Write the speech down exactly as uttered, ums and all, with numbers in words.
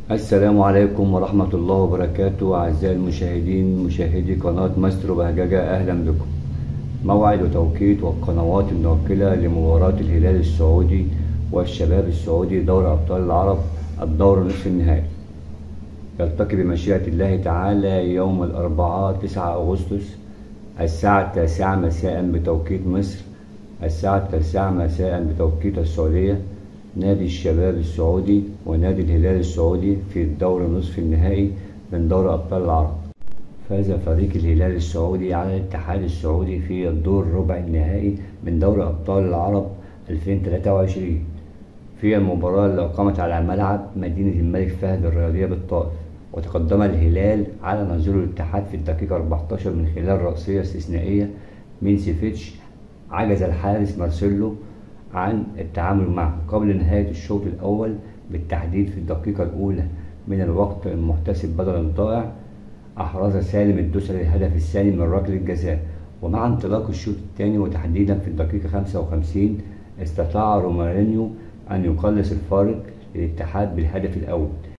السلام عليكم ورحمة الله وبركاته. أعزائي المشاهدين مشاهدي قناة ماسترو بهججة، أهلا بكم. موعد وتوقيت والقنوات الموكلة لمباراة الهلال السعودي والشباب السعودي دوري أبطال العرب الدور نصف النهائي. يلتقي بمشيئة الله تعالى يوم الأربعاء تسعة أغسطس الساعة التاسعة مساء بتوقيت مصر، الساعة التاسعة مساء بتوقيت السعودية، نادي الشباب السعودي ونادي الهلال السعودي في الدور نصف النهائي من دوري أبطال العرب. فاز فريق الهلال السعودي على الاتحاد السعودي في الدور ربع النهائي من دوري أبطال العرب ألفين وتلاتة وعشرين في المباراة اللي أقامت على ملعب مدينة الملك فهد الرياضية بالطائف. وتقدم الهلال على نظيره الاتحاد في الدقيقة أربعتاشر من خلال رأسية استثنائية من سيفيتش. عجز الحارس مارسيلو عن التعامل معه قبل نهاية الشوط الأول، بالتحديد في الدقيقة الأولى من الوقت المحتسب بدلا ضائع. أحرز سالم الدوسري الهدف الثاني من ركلة الجزاء، ومع انطلاق الشوط الثاني وتحديدا في الدقيقة خمسة وخمسين استطاع رومارينيو أن يقلص الفارق للاتحاد بالهدف الأول.